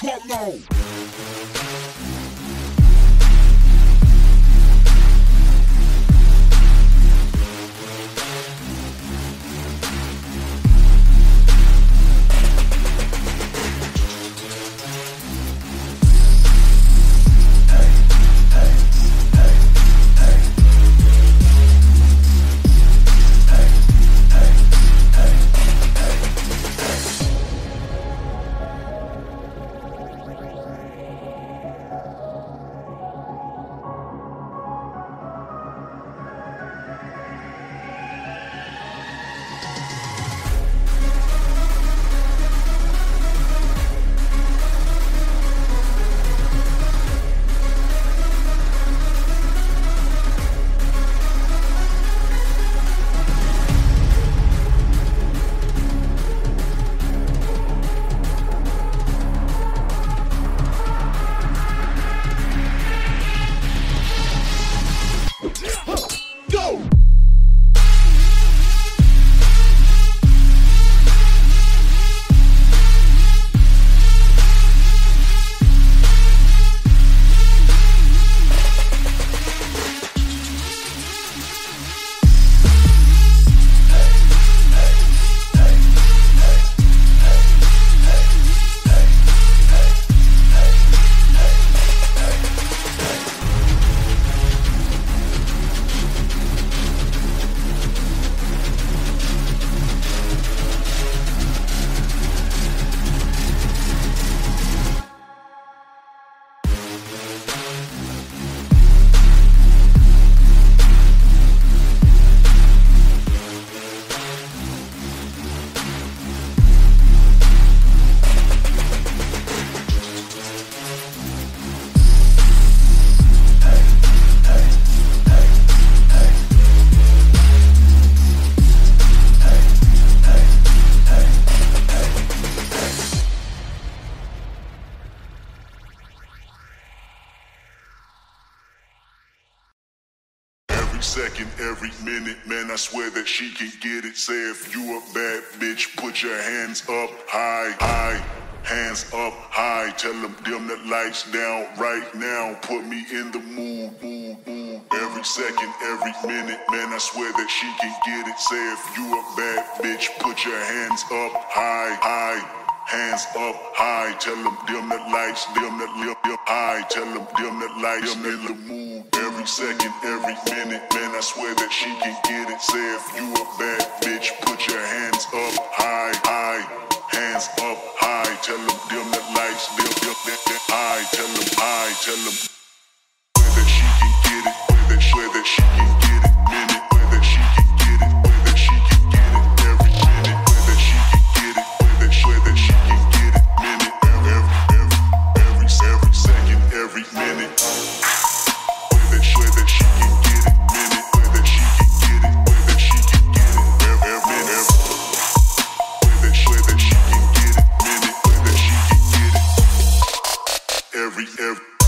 Drop low. Second, every minute, man, I swear that she can get it. Say if you a bad bitch, put your hands up high, high, hands up high. Tell them dim the lights down right now. Put me in the mood, mood, mood. Every second, every minute, man, I swear that she can get it. Say if you a bad bitch, put your hands up high, high, hands up high. Tell them dim the lights, dim high. Tell them dim the lights, I'm in the mood. Every second, every minute, man, I swear that she can get it. Say if you a bad bitch, put your hands up high, high, hands up high. Tell them dim the lights, dim high. Tell them high, tell them where that she can get it, where that she can get it, minute, where that she can get it, where that she can get it, every minute, where that she can get it, where that she can get it, minute, every second, every minute. Every